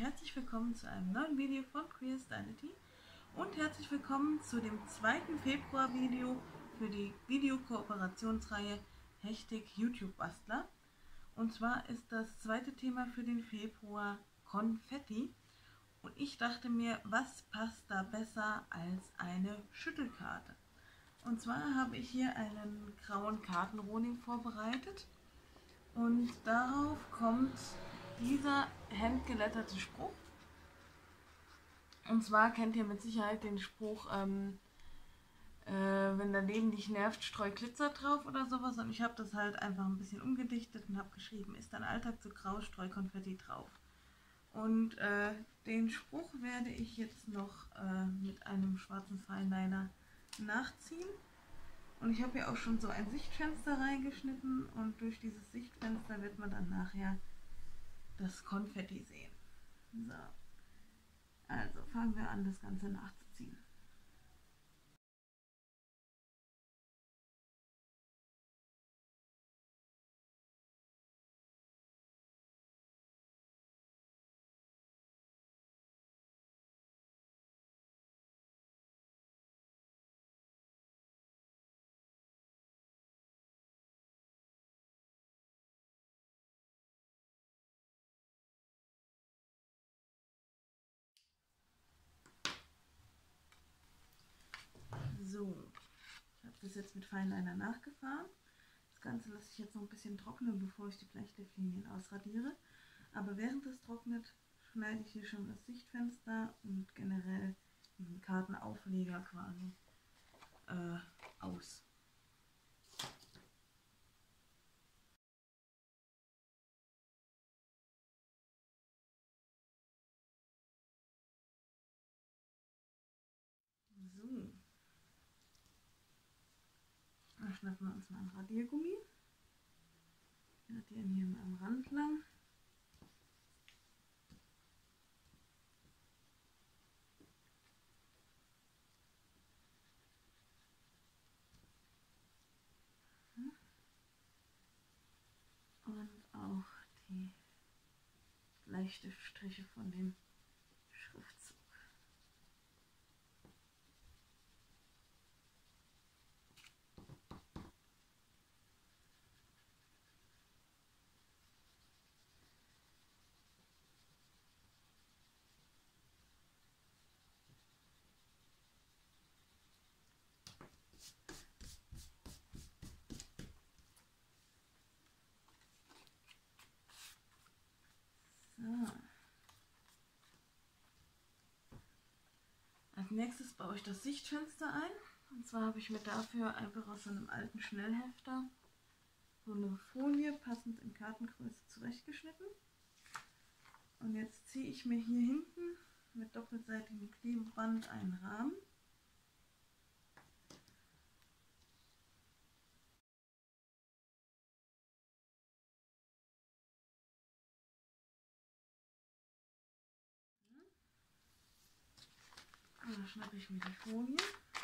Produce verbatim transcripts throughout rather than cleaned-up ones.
herzlich willkommen zu einem neuen Video von Queer Stylity und herzlich willkommen zu dem zweiten Februar-Video für die Videokooperationsreihe Hashtag YouTube Bastler. Und zwar ist das zweite Thema für den Februar Konfetti. Und ich dachte mir, was passt da besser als eine Schüttelkarte? Und zwar habe ich hier einen grauen Kartenrohling vorbereitet und darauf kommt dieser handgeletterte Spruch. Und zwar kennt ihr mit Sicherheit den Spruch, ähm, äh, wenn dein Leben dich nervt, streu Glitzer drauf oder sowas. Und ich habe das halt einfach ein bisschen umgedichtet und habe geschrieben, ist dein Alltag zu grau, streu Konfetti drauf. Und äh, den Spruch werde ich jetzt noch äh, mit einem schwarzen Fineliner nachziehen. Und ich habe hier auch schon so ein Sichtfenster reingeschnitten und durch dieses Sichtfenster wird man dann nachher das Konfetti sehen. So, also fangen wir an, das Ganze nachzuziehen. So, ich habe das jetzt mit Fineliner nachgefahren. Das Ganze lasse ich jetzt noch ein bisschen trocknen, bevor ich die Bleistiftlinien ausradiere. Aber während es trocknet, schneide ich hier schon das Sichtfenster und generell diesen Kartenaufleger quasi äh, aus. So, dann schnappen wir uns mal ein Radiergummi. Wir radieren hier mal am Rand lang. Und auch die Bleistiftstriche von dem Schriftzug. So. Als nächstes baue ich das Sichtfenster ein. Und zwar habe ich mir dafür einfach aus so einem alten Schnellhefter so eine Folie passend in Kartengröße zurechtgeschnitten. Und jetzt ziehe ich mir hier hinten mit doppelseitigem Klebeband einen Rahmen. Und dann schnappe ich mir die Folie.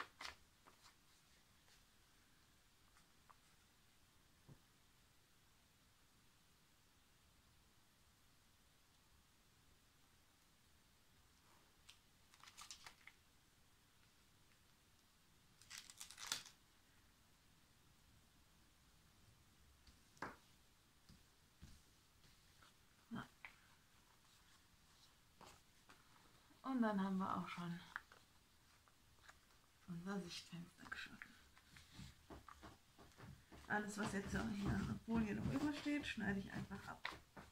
Ja. Und dann haben wir auch schon unser Sichtfenster geschaffen. Alles, was jetzt hier an der Folie noch übersteht, schneide ich einfach ab.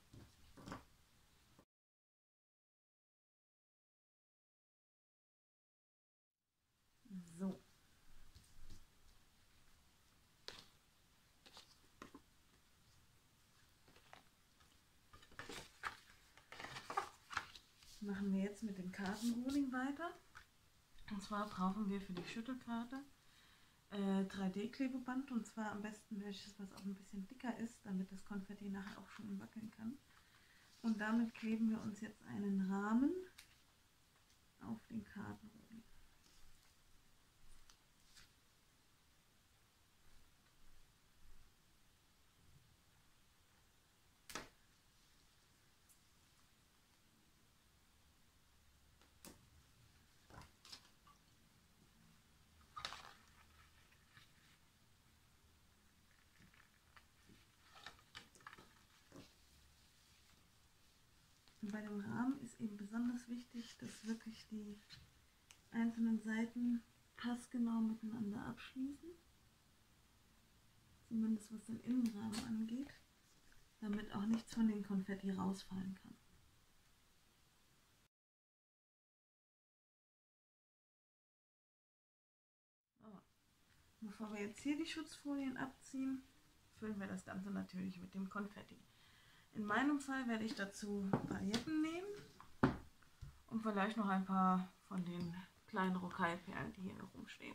So. Machen wir jetzt mit dem Kartenrohling weiter. Und zwar brauchen wir für die Schüttelkarte äh, drei D Klebeband, und zwar am besten welches, was auch ein bisschen dicker ist, damit das Konfetti nachher auch schon wackeln kann. Und damit kleben wir uns jetzt einen Rahmen auf den Kartenrohling. dem Rahmen ist eben besonders wichtig, dass wirklich die einzelnen Seiten passgenau miteinander abschließen. Zumindest was den Innenrahmen angeht, damit auch nichts von den Konfetti rausfallen kann. So. Bevor wir jetzt hier die Schutzfolien abziehen, füllen wir das Ganze natürlich mit dem Konfetti. In meinem Fall werde ich dazu Pailletten nehmen und vielleicht noch ein paar von den kleinen Rocaille-Perlen, die hier noch rumstehen.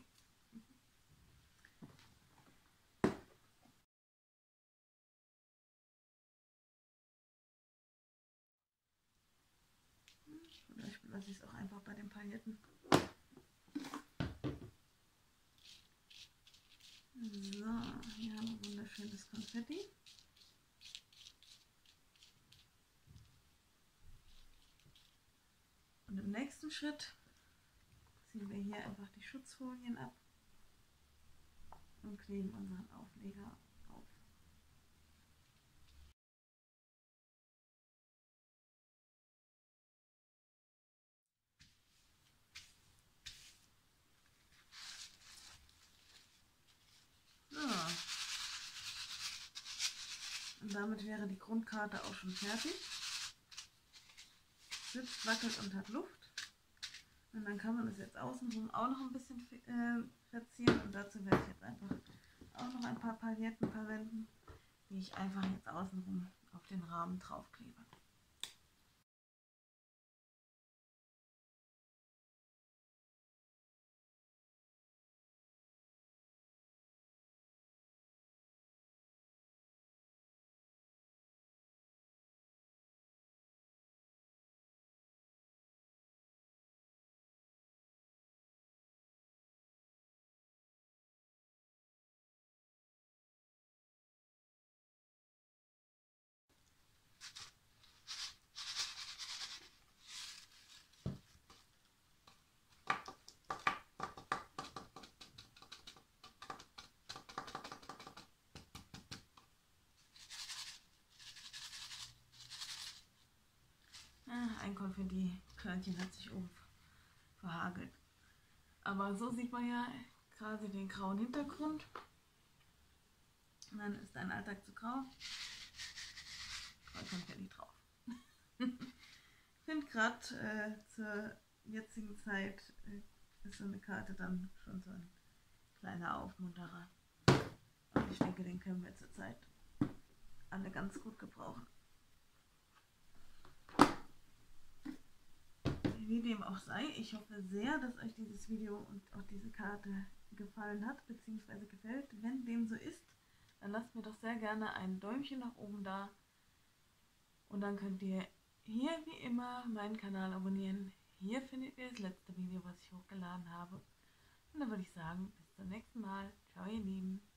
Vielleicht lasse ich es auch einfach bei den Pailletten. So, hier haben wir wunderschönes Konfetti. Und im nächsten Schritt ziehen wir hier einfach die Schutzfolien ab und kleben unseren Aufleger auf. So. Und damit wäre die Grundkarte auch schon fertig. Sitzt, wackelt und hat Luft. Und dann kann man es jetzt außenrum auch noch ein bisschen äh, verzieren. Und dazu werde ich jetzt einfach auch noch ein paar Pailletten verwenden, die ich einfach jetzt außenrum auf den Rahmen draufklebe. Ein Konfetti-Körnchen hat sich oben verhagelt. Aber so sieht man ja quasi den grauen Hintergrund. Und dann ist ein Alltag zu grau. Konfetti drauf. Ich finde gerade äh, zur jetzigen Zeit äh, ist so eine Karte dann schon so ein kleiner Aufmunterer. Und ich denke, den können wir zurzeit alle ganz gut gebrauchen. Wie dem auch sei, ich hoffe sehr, dass euch dieses Video und auch diese Karte gefallen hat, bzw. gefällt. Wenn dem so ist, dann lasst mir doch sehr gerne ein Däumchen nach oben da. Und dann könnt ihr hier wie immer meinen Kanal abonnieren. Hier findet ihr das letzte Video, was ich hochgeladen habe. Und dann würde ich sagen, bis zum nächsten Mal. Ciao ihr Lieben.